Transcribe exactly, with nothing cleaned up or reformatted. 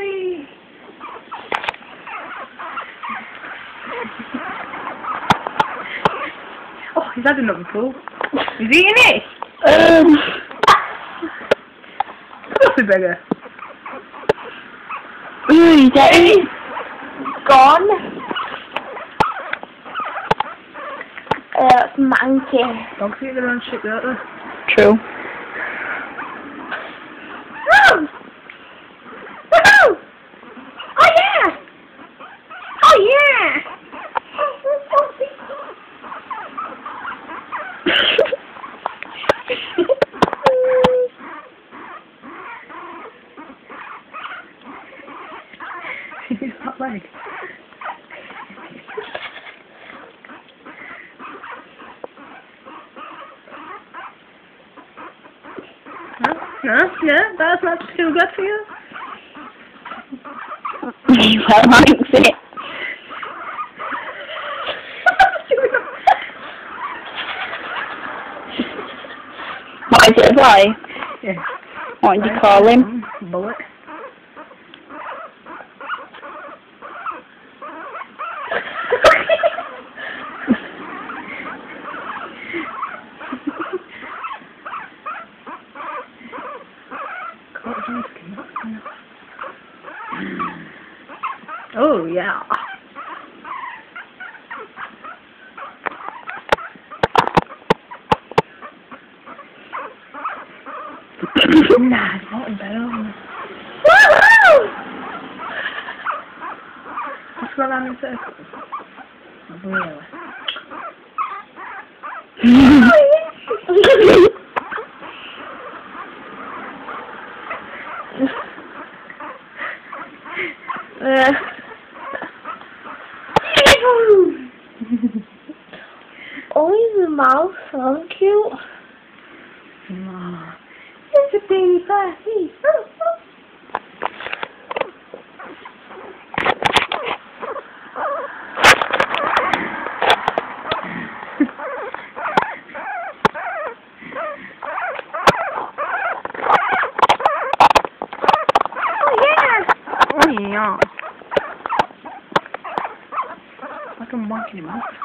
Yay! Oh, he's had another pool. He's eating it! Um. Coffee beggar. Ooh, Daddy. Gone. Uh, monkey. Dogs eat their own shit, don't they? True. Woo! Woohoo! Oh yeah! Oh yeah! He's not like. No, no, no, that's not too good for you. Well, thanks, it. What is it, a boy? Yeah. What did you call him? Bullet. Oh yeah. Nah, it's not in bed. Woohoo! Let's go around in circles. Really? uh. Oh, his mouth so cute. Oh, it's a baby puppy. Oh yeah. Like I'm walking him up.